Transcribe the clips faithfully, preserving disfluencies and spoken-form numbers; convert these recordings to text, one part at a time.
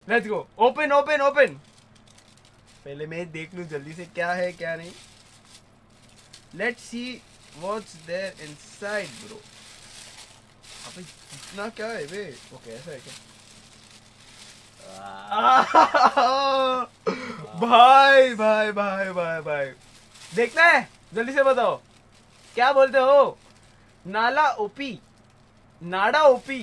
Let's go, open open open. पहले मैं देख लूं जल्दी से क्या है क्या नहीं। Let's see what's there inside bro. अबे इतना क्या है बे? ओके ऐसा है क्या? भाई भाई भाई भाई भाई देखना है, जल्दी से बताओ क्या बोलते हो? नाला ओपी, नाडा ओपी।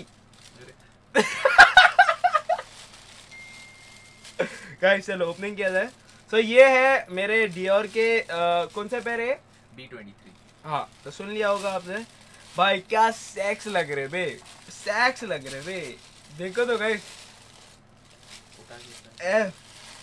गाइस चलो ओपनिंग किया जाए। सो so, ये है मेरे डियोर के आ, कौन से पैर है? B twenty three. हाँ तो सुन लिया होगा आपने। भाई क्या सेक्स लग रहे बे, सेक्स लग रहे बे। देखो तो गाइस एफ।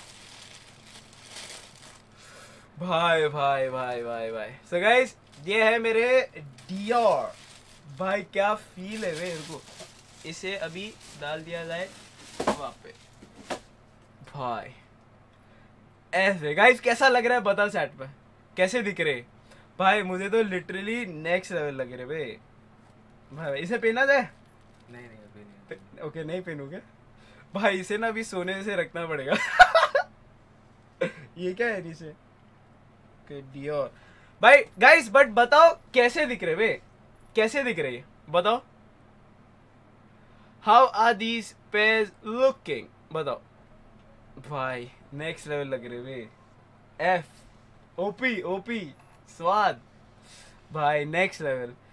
भाई भाई भाई भाई भाई सो गाइस ये है मेरे डियोर। भाई क्या फील है बे इनको। इसे अभी डाल दिया जाए वहाँ पे। भाई ऐसे गाइस कैसा लग रहा है बता सेट पे, कैसे दिख रहे? भाई मुझे तो लिटरली नेक्स्ट लेवल लग रहे बे। भाई इसे पहना जाए? नहीं नहीं अभी नहीं। ओके नहीं पहनूंगे भाई इसे ना अभी सोने से रखना पड़ेगा। ये क्या है नीचे? डियोर भाई गाइस बट बताओ कैसे दिख रहे बे, कैसे दिख रहे बताओ? How are these pairs looking बताओ? भाई नेक्स्ट लेवल लग रहे बे। एफ ओपी ओपी स्वाद भाई नेक्स्ट लेवल।